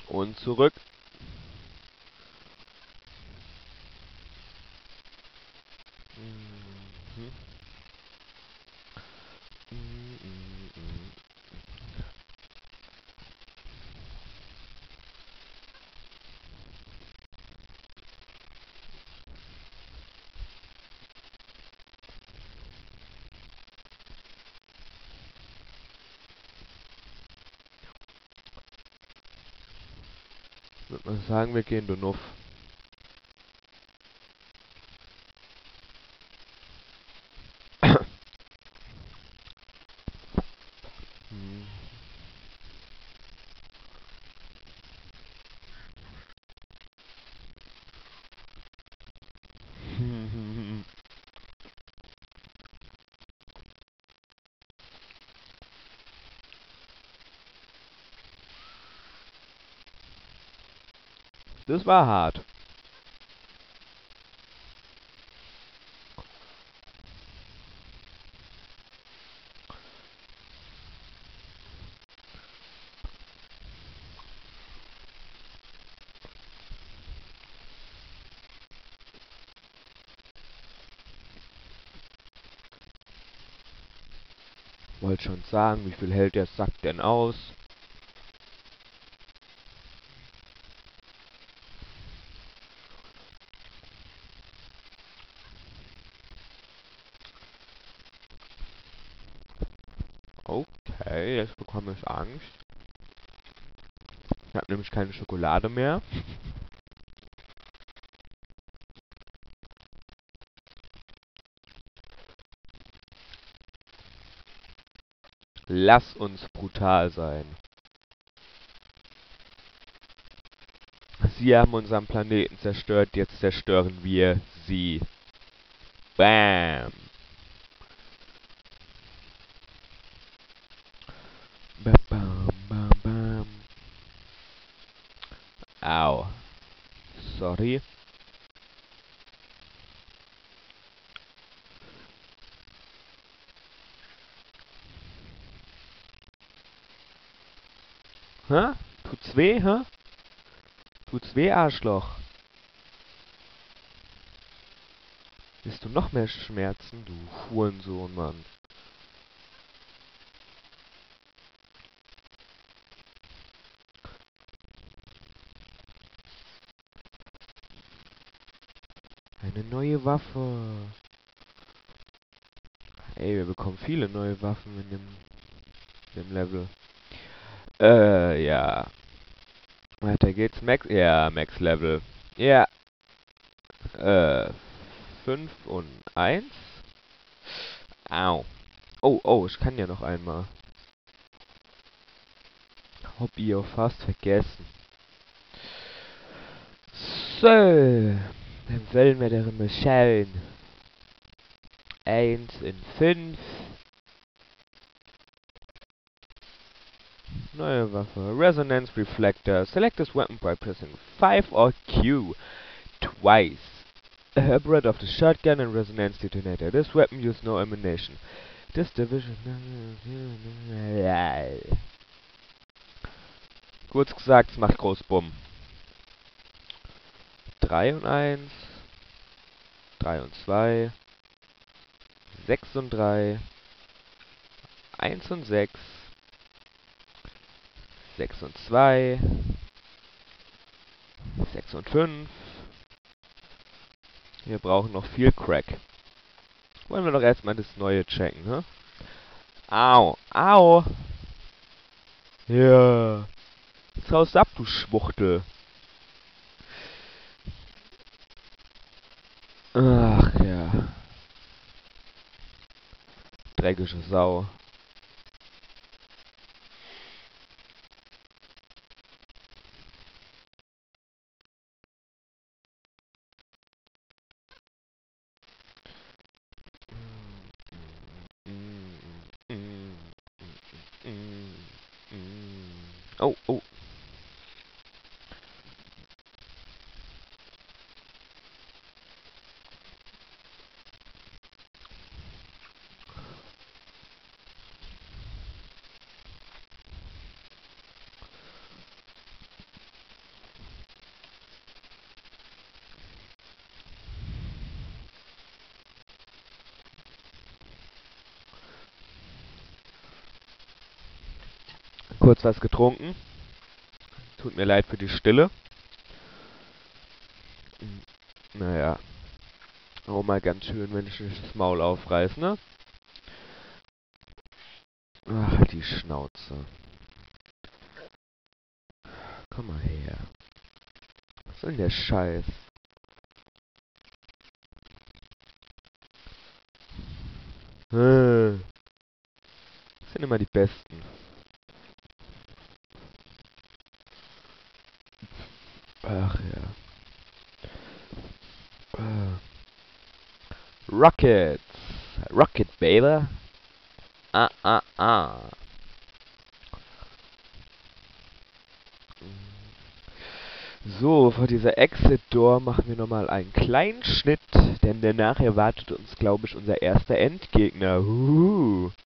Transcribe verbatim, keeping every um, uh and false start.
Und zurück. Mhm. Würde man sagen, wir gehen Donuff. Das war hart. Wollte schon sagen, wie viel hält der Sack denn aus? Okay, jetzt bekomme ich Angst. Ich habe nämlich keine Schokolade mehr. Lass uns brutal sein. Sie haben unseren Planeten zerstört, jetzt zerstören wir sie. Bam. Bam, bam, bam, bam. Au. Sorry. Hä? Tut's weh, hä? Tut's weh, Arschloch? Willst du noch mehr Schmerzen, du Hurensohn, Mann? Eine neue Waffe. Ey, wir bekommen viele neue Waffen in dem, dem Level. Äh, ja. Weiter geht's. Max, ja, Max Level. Ja. Äh, fünf und eins. Au. Oh, oh, ich kann ja noch einmal. Hab ich ja fast vergessen. So. Dann wollen wir doch mal schauen. Eins in fünf. Neue Waffe. Resonance Reflector. Select this weapon by pressing five or Q twice. A breath of the shotgun and resonance detonator. This weapon uses no ammunition. This division... Kurz gesagt, es macht groß Bumm. drei und eins. drei und zwei. sechs und drei. eins und sechs. sechs und zwei. sechs und fünf. Wir brauchen noch viel Crack. Wollen wir doch erstmal das Neue checken, ne? Au, au! Ja. Jetzt raus ab, du Schwuchtel. Ach ja. Dreckige Sau. Oh, oh. kurz was getrunken. Tut mir leid für die Stille. Naja. Auch mal ganz schön, wenn ich nicht das Maul aufreiß, ne? Ach, die Schnauze. Komm mal her. Was ist denn der Scheiß? Äh. Das sind immer die Besten. Ach ja. Äh. Rockets. Rocket, baby. Ah, ah, ah. So, vor dieser Exit-Door machen wir nochmal einen kleinen Schnitt, denn danach erwartet uns, glaube ich, unser erster Endgegner. Huhu.